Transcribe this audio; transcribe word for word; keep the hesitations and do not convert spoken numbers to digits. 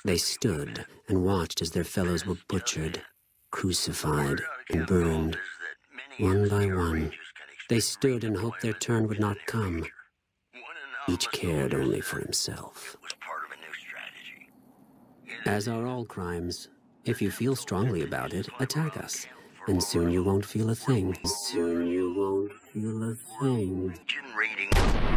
They stood and watched as their fellows were butchered, crucified, and burned, one by one. They stood and hoped their turn would not come. Each cared only for himself. As are all crimes, if you feel strongly about it, attack us, and soon you won't feel a thing. Soon you won't feel a thing.